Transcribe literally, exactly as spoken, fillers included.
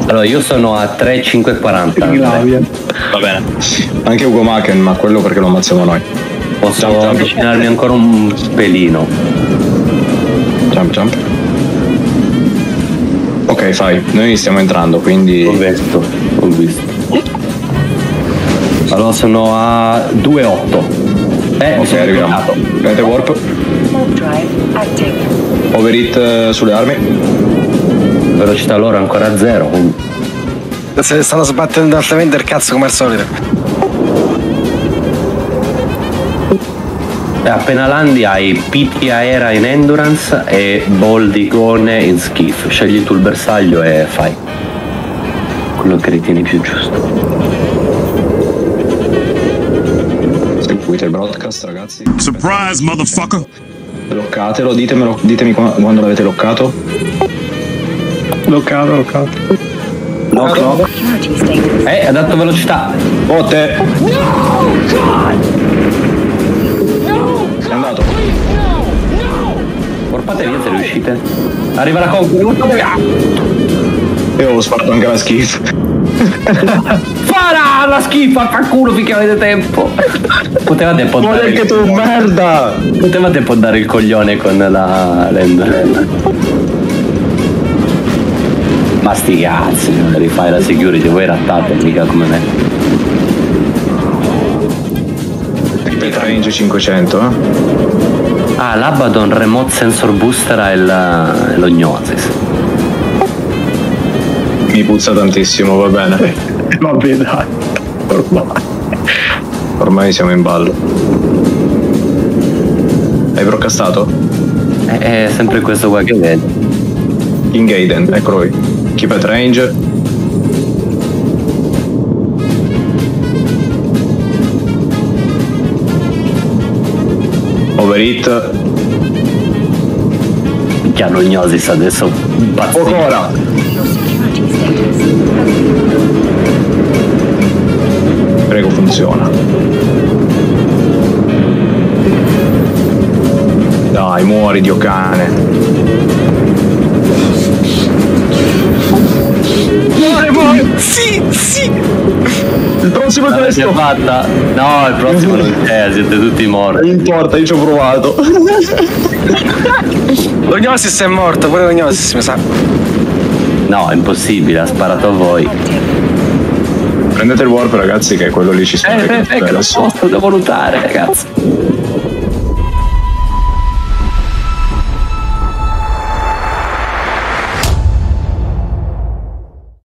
Allora io sono a tre cinque quaranta. Va bene. Anche Ugo Maken, ma quello perché lo ammazziamo noi. Posso jump, jump. avvicinarmi ancora un pelino. Jump jump. Ok, fai, noi stiamo entrando, quindi. Ho visto, ho visto. Allora sono a due otto. Eh, ok, arriviamo. Prendete warp. Overhit sulle armi. Velocità loro ancora a zero. Quindi. Se stanno sbattendo altamente il cazzo come al solito. Appena landi hai P T Aera in Endurance e Boldigone in Skiff. Scegli tu il bersaglio e fai quello che ritieni più giusto. Seguite il broadcast, ragazzi. Surprise, motherfucker! Loccatelo, ditemelo, ditemi quando l'avete loccato. Loccato, loccato. Lock, lock. Eh, ha dato velocità. Botte. È andato. Porpate via se riuscite. Arriva la conquista. Io avevo sparato anche la schifo. Fara la schifa, fa culo finché avete tempo. Potevate poddare. Anche tu, merda! Potevate poddare il coglione con la land. Ma sti cazzi, rifai la security, voi rattate, mica come me. Repeat range cinquecento, eh? Ah, l'Abaddon Remote Sensor Booster è lo Gnosis. Mi puzza tantissimo, va bene. Vabbè, dai. Ormai. Ormai siamo in ballo. Hai broadcastato? È, è sempre questo qua che vedi. King Aiden, eccolo qui. Keep at range. Overhit. Che hanno Gnosis adesso. Poco ora. Prego, funziona. Dai, muori, dio cane. Muore, muore! Sì, sì! Il prossimo è questo! L'avete fatta? No, il prossimo non c'è, siete tutti morti. Non importa, io ci ho provato. Lo Gnosis è morto, pure lo Gnosis mi sa. No, è impossibile, ha sparato a voi. Prendete il warp, ragazzi, che quello lì ci Eh, spara. eh, eh, che lo posso, devo lottare, ragazzi.